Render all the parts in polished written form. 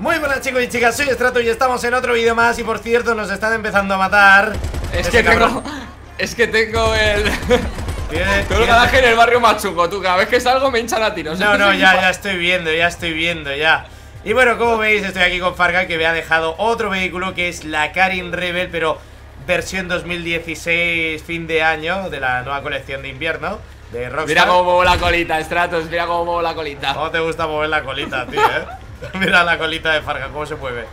Muy buenas chicos y chicas, soy Strato y estamos en otro vídeo más. Y por cierto, nos están empezando a matar. Es que tengo el... Tengo el garaje en el barrio más chungo. Tú cada vez que salgo me hinchan a tiros. No, ya estoy viendo, ya. Y bueno, como veis, estoy aquí con Fargan, que me ha dejado otro vehículo, que es la Karin Rebel, pero versión 2016, fin de año, de la nueva colección de invierno de Rockstar. Mira cómo muevo la colita, Stratos, mira cómo muevo la colita. ¿Cómo te gusta mover la colita, tío, Mira la colita de Fargan, cómo se mueve.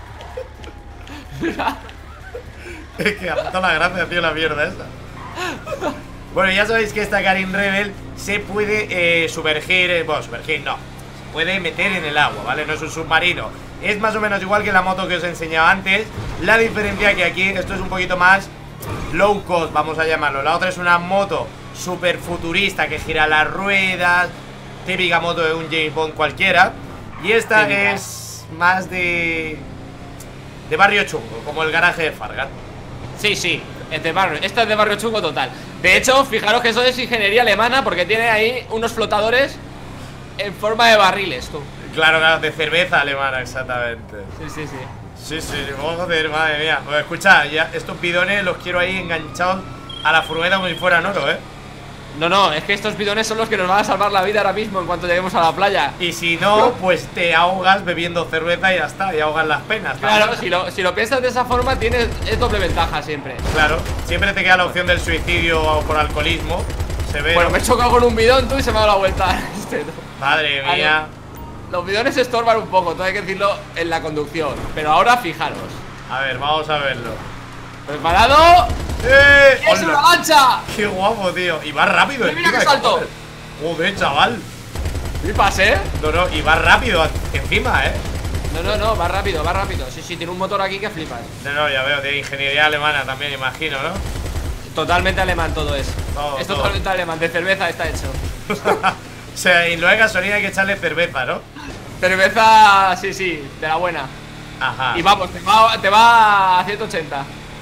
Es que ha toda la gracia, tío, la mierda esa. Bueno, ya sabéis que esta Karin Rebel se puede sumergir, bueno, sumergir no, se puede meter en el agua, ¿vale? No es un submarino. Es más o menos igual que la moto que os he enseñado antes. La diferencia que aquí esto es un poquito más low cost, vamos a llamarlo. La otra es una moto súper futurista que gira las ruedas, típica moto de un James Bond cualquiera. Y esta es más de barrio chungo, como el garaje de Fargan. Sí, esta es de barrio chungo total. De hecho, fijaros que eso es ingeniería alemana, porque tiene ahí unos flotadores en forma de barriles, tú. Claro, de cerveza alemana, exactamente. Sí, joder, madre mía. Pues escucha, ya estos bidones los quiero ahí enganchados a la furgoneta como si fueran oro, No, es que estos bidones son los que nos van a salvar la vida ahora mismo en cuanto lleguemos a la playa. Y si no, pues te ahogas bebiendo cerveza y ya está, y ahogas las penas. Claro, si lo piensas de esa forma, es doble ventaja siempre. Claro, siempre te queda la opción del suicidio o por alcoholismo. Bueno, me he chocado con un bidón, tú, y se me ha dado la vuelta. Madre mía. Los bidones estorban un poco, todo hay que decirlo en la conducción. Pero ahora fijaros. A ver, vamos a verlo. ¿Preparado? ¡Es una lancha! ¡Qué guapo, tío! Y va rápido. ¡Mira que salto! Joder, chaval. ¿Flipas, No, y va rápido encima, No, va rápido. Sí, tiene un motor aquí que flipas. No, ya veo, de ingeniería alemana también, imagino, ¿no? Totalmente alemán todo es. Es totalmente alemán, de cerveza está hecho. O sea, y luego de gasolina hay que echarle cerveza, ¿no? Cerveza, sí, de la buena. Ajá. Y vamos, te va a 180.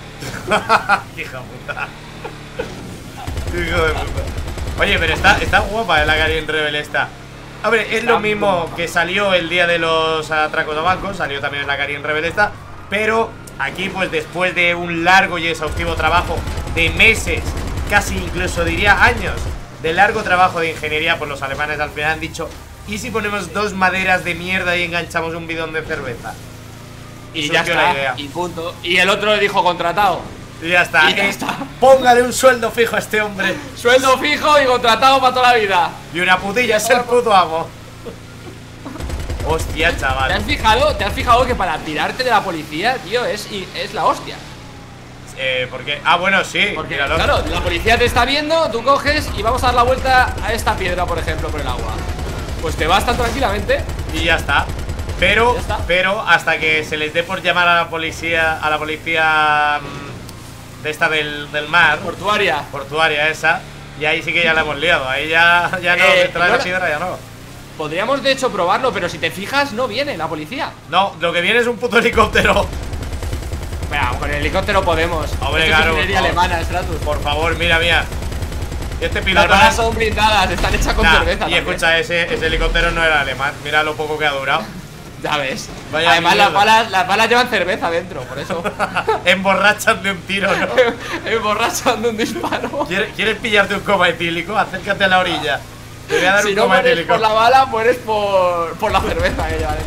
Hija puta. Hijo de puta. Oye, pero está guapa la Karin Rebel esta. A ver, es lo mismo que salió el día de los atracos de bancos. Salió también la Karin Rebel esta. Pero aquí, pues después de un largo y exhaustivo trabajo de meses, casi incluso diría años, de largo trabajo de ingeniería, pues los alemanes al final han dicho: ¿y si ponemos dos maderas de mierda y enganchamos un bidón de cerveza? Y ya está, y punto. Y el otro le dijo contratado. Y ya está. Póngale un sueldo fijo a este hombre. Sueldo fijo y contratado para toda la vida. Y una putilla, es el puto amo. Hostia, chaval. ¿Te has fijado que para tirarte de la policía, tío, es la hostia? ¿Por qué? Ah, bueno, sí. Porque, claro, la policía te está viendo, tú coges y vamos a dar la vuelta a esta piedra, por ejemplo, por el agua. Pues te vas tan tranquilamente. Y ya está. Pero hasta que se les dé por llamar a la policía de esta del mar. Portuaria esa. Y ahí sí que ya la hemos liado. Ahí ya no se trae la piedra, ya no. Podríamos de hecho probarlo, pero si te fijas no viene la policía. No, lo que viene es un puto helicóptero. Bueno, con el helicóptero podemos. Hombre, claro, es ingeniería alemana, Stratus. Por favor, mira. Y este piloto. Las balas son blindadas, están hechas con cerveza. Y también. Escucha, ese helicóptero no era alemán. Mira lo poco que ha durado. Ya ves. Vaya, además las balas llevan cerveza dentro, por eso. Emborrachan de un tiro, ¿no? Emborrachan de un disparo. ¿Quieres pillarte un coma etílico? Acércate a la orilla. Te voy a dar si un no coma mueres etílico. por la bala, mueres por la cerveza que lleva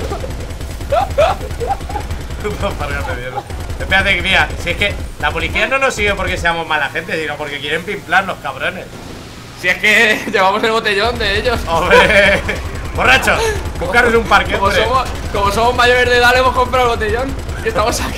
dentro. Espérate, que mira, si es que la policía no nos sigue porque seamos mala gente, sino porque quieren pimplarnos, cabrones. Si es que llevamos el botellón de ellos. ¡Hombre! ¡Borrachos! Buscaros un parque, como somos mayores de edad, le hemos comprado el botellón y estamos aquí.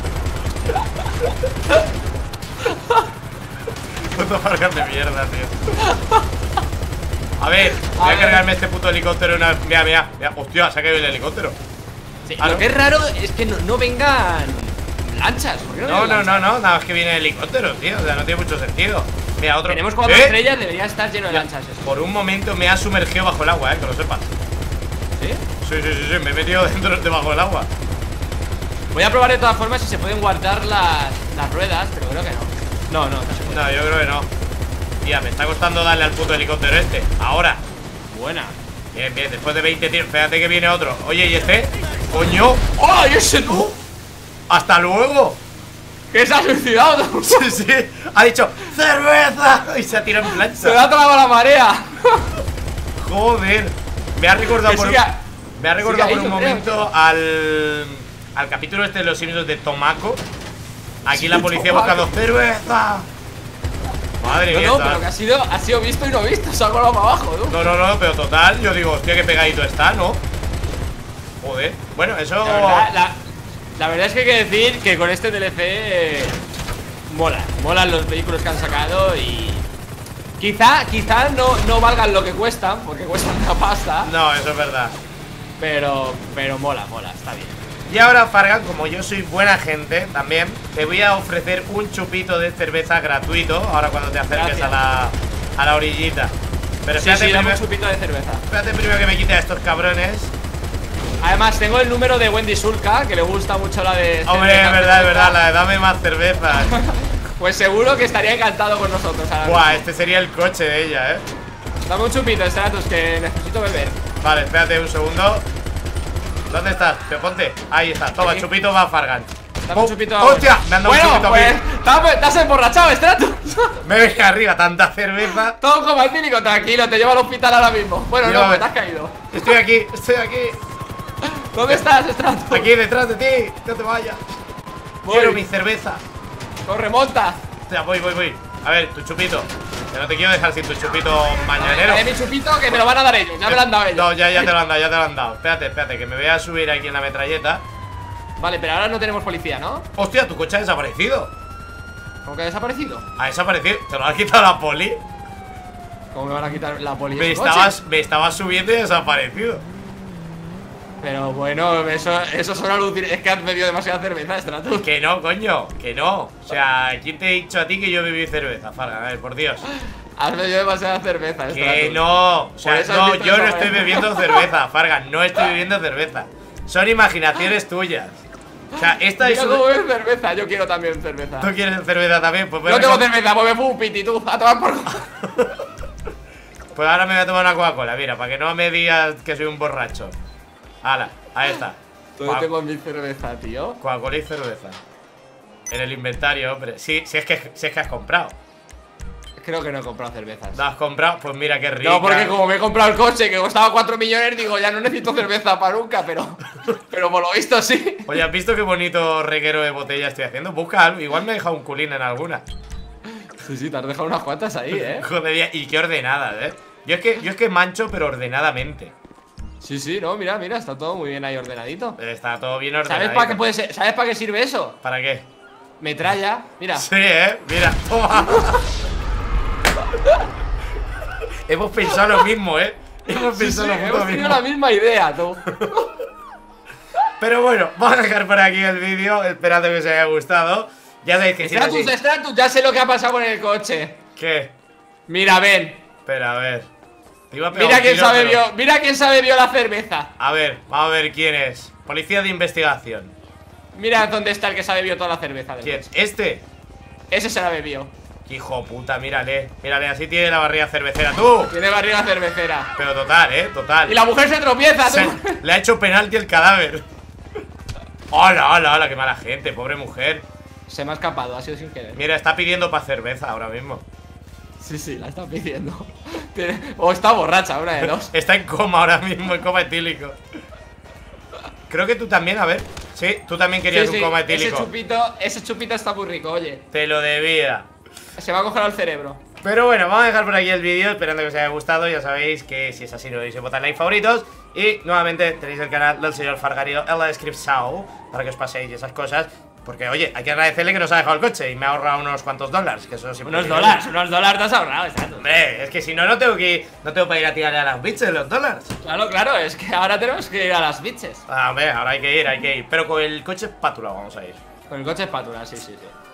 Puto Fargan de mierda, tío. A ver, voy a cargarme este puto helicóptero. Mira. Hostia, se ha caído el helicóptero. Sí, lo que es raro es que no vengan lanchas. ¿Por qué no, nada más que viene el helicóptero, tío. O sea, no tiene mucho sentido. Mira, otro. Tenemos 4 estrellas, debería estar lleno de lanchas. Por un momento me ha sumergido bajo el agua, que lo sepas. ¿Sí? Sí, me he metido debajo del agua. Voy a probar de todas formas si se pueden guardar las ruedas, pero creo que no. No se puede. No, yo creo que no. Tía, me está costando darle al puto helicóptero este. Ahora. Buena. Bien, después de 20 tiros. Espérate que viene otro. Oye, ¿y este? ¡Coño! ¡Ay, ese tú! ¡Hasta luego! ¡Que se ha suicidado tú! Sí, sí. Ha dicho ¡cerveza! Y se ha tirado en plancha. ¡Se le ha tragado la marea! Joder. Me ha recordado Que por, siga- me ha recordado siga por un ahí, yo momento al capítulo este de los Simpsons de Tomaco. Aquí Sí, la policía Tomaco. buscando ¡cerveza! Madre mía. No, chaval. pero que ha sido visto y no visto. Se ha colado para abajo, tú. No, pero total, yo digo, hostia, qué pegadito está, ¿no? Joder, bueno, eso... La verdad es que hay que decir que con este DLC molan los vehículos que han sacado y quizá no valgan lo que cuestan, porque cuestan una pasta, No, eso es verdad. pero mola, está bien. Y ahora, Fargan, como yo soy buena gente también, te voy a ofrecer un chupito de cerveza gratuito ahora cuando te acerques Gracias. a la orillita. Pero Sí, espérate, dame primero, un chupito de cerveza. espérate primero que me quite a estos cabrones. Además, tengo el número de Wendy Sulca, que le gusta mucho la de Hombre, cerveza. es verdad, la de dame más cerveza. Pues seguro que estaría encantado con nosotros ahora Buah, mismo. este sería el coche de ella, Dame un chupito, Stratus, que necesito beber. Vale, espérate un segundo. ¿Dónde estás? Te ponte. Ahí está, toma, Aquí. chupito va Fargan. Dame un chupito a ¡Hostia! Wendy. Me han dado Bueno, un chupito a pues mí. te has emborrachado, Stratus. Me venga arriba, tanta cerveza. Todo como etílico, tranquilo, te llevo al hospital ahora mismo. Bueno, Llévame. no, pues te has caído. Estoy aquí, estoy aquí. ¿Dónde estás, Stratus? Aquí detrás de ti, no te vayas. Voy. Quiero mi cerveza. Corre, monta. Hostia, voy. A ver, tu chupito. Que no te quiero dejar sin tu chupito mañanero. Dale mi chupito que me lo van a dar ellos, ya me lo han dado ellos. No, ya te lo han dado, ya te lo han dado. Espérate, que me voy a subir aquí en la metralleta. Vale, pero ahora no tenemos policía, ¿no? Hostia, tu coche ha desaparecido. ¿Cómo que ha desaparecido? Ha desaparecido. ¿Te lo ha quitado la poli? ¿Cómo me van a quitar la policía? Me estabas subiendo y desaparecido. Pero bueno, eso son alucinaciones. Es que has bebido demasiada cerveza, Stratus. Que no, coño, que no. O sea, ¿quién te ha dicho a ti que yo bebí cerveza, Fargan? A ver, por Dios. Has bebido demasiada cerveza, Stratus. Que no, o sea, Por eso has no, visto yo no eso, estoy ¿eh? bebiendo cerveza, Fargan, no estoy bebiendo cerveza. Son imaginaciones tuyas. O sea, esta es Mira cómo una... bebes cerveza, yo quiero también cerveza. ¿Tú quieres cerveza también? Pues, No tengo cerveza, pues me pongo un piti, tú, a tomar por... pues ahora me voy a tomar una Coca-Cola, mira, para que no me digas que soy un borracho. Hala, ahí está. ¿Dónde tengo mi cerveza, tío? Coca-Cola y cerveza. En el inventario, hombre. Sí, si es que has comprado. Creo que no he comprado cervezas. ¿No has comprado? Pues mira qué rico. No, porque como me he comprado el coche que costaba 4 millones, digo, ya no necesito cerveza para nunca, pero por lo visto sí. Oye, ¿has visto qué bonito reguero de botella estoy haciendo? Busca algo, igual me he dejado un culín en alguna. Sí, te has dejado unas cuantas ahí, Joder, y qué ordenadas, Yo es que mancho, pero ordenadamente. Sí, no, mira, está todo muy bien ahí ordenadito. Está todo bien ordenado. ¿Sabes para qué puede ser? ¿Sabes para qué sirve eso? ¿Para qué? Metralla, mira. Sí, mira, toma. Hemos pensado lo mismo, Hemos pensado lo hemos tenido mismo. la misma idea, tú. Pero bueno, vamos a dejar por aquí el vídeo, esperando que os haya gustado. Ya sabéis que si no así... Stratus, ya sé lo que ha pasado con el coche. ¿Qué? Mira, ven. Espera, a ver. Te iba a pegar Mira un quién tiro, sabe pero- mira quién se bebió la cerveza. A ver, vamos a ver quién es. Policía de investigación. Mira dónde está el que se bebió toda la cerveza del ¿Quién? coche. ¿Este? Ese se la bebió. Qué hijo puta, mírale. Mírale, así tiene la barriga cervecera. ¡Tú! Tiene barriga cervecera. Pero total, total. Y la mujer se tropieza, tú. Le ha hecho penalti el cadáver. Hola, qué mala gente, pobre mujer. Se me ha escapado, ha sido sin querer. Mira, está pidiendo para cerveza ahora mismo. Sí, la está pidiendo. O está borracha, una de dos. Está en coma ahora mismo, en coma etílico. Creo que tú también, a ver. Sí, tú también querías un coma etílico. Ese chupito está muy rico, oye. Te lo debía. Se me ha congelado el cerebro. Pero bueno, vamos a dejar por aquí el vídeo, esperando que os haya gustado. Ya sabéis que si es así no podéis votar like favoritos. Y nuevamente tenéis el canal del señor Fargario en la descripción para que os paséis y esas cosas. Porque oye, hay que agradecerle que nos ha dejado el coche y me ha ahorrado unos cuantos dólares, que eso siempre... Unos dólares te has ahorrado, exacto. Hombre, es que si no, no tengo para ir a tirarle a las bitches los dólares. Claro, es que ahora tenemos que ir a las bitches. Ah, hombre, ahora hay que ir. Pero con el coche espátula vamos a ir. Con el coche espátula, sí.